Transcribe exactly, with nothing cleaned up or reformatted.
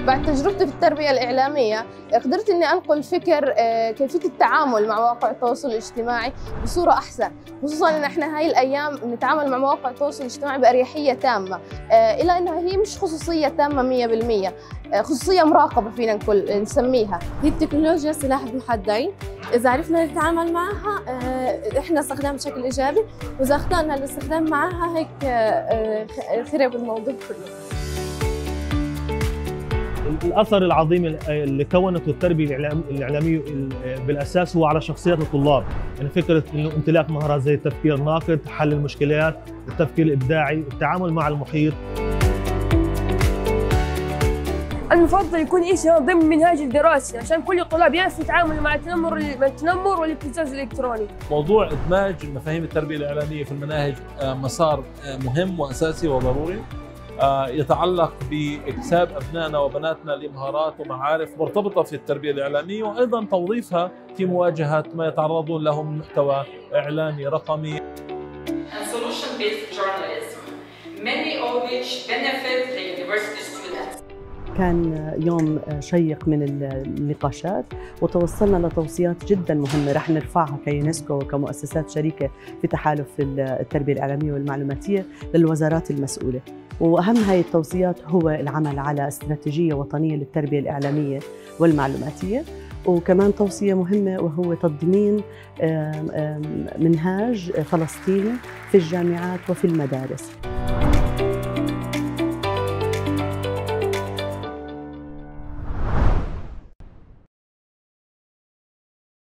بعد تجربتي في التربية الإعلامية قدرت إني أنقل فكر كيفية التعامل مع مواقع التواصل الاجتماعي بصورة أحسن، خصوصاً إن إحنا هاي الأيام نتعامل مع مواقع التواصل الاجتماعي بأريحية تامة، إلى أنها هي مش خصوصية تامة مية بالمية، خصوصية مراقبة فينا نقول نسميها. هي التكنولوجيا سلاح ذو حدين، إذا عرفنا نتعامل معها إحنا استخدام بشكل إيجابي، وإذا أخطأنا الاستخدام معها هيك خرب الموضوع كله. الأثر العظيم اللي كونته التربية الإعلامية بالأساس هو على شخصيات الطلاب، يعني فكرة إنه امتلاك مهارات زي التفكير الناقد، حل المشكلات، التفكير الإبداعي، التعامل مع المحيط. المفضل يكون شيء ضمن منهاج الدراسي عشان كل الطلاب يعرفوا يتعاملوا مع التنمر التنمر والابتزاز الالكتروني. موضوع ادماج مفاهيم التربيه الاعلاميه في المناهج مسار مهم واساسي وضروري، يتعلق باكساب ابنائنا وبناتنا لمهارات ومعارف مرتبطه في التربيه الاعلاميه، وايضا توظيفها في مواجهه ما يتعرضون له من محتوى اعلامي رقمي. كان يوم شيق من النقاشات وتوصلنا لتوصيات جدا مهمة رح نرفعها كيونسكو وكمؤسسات شريكة في تحالف التربية الإعلامية والمعلوماتية للوزارات المسؤولة. وأهم هاي التوصيات هو العمل على استراتيجية وطنية للتربية الإعلامية والمعلوماتية، وكمان توصية مهمة وهو تضمين منهاج فلسطيني في الجامعات وفي المدارس.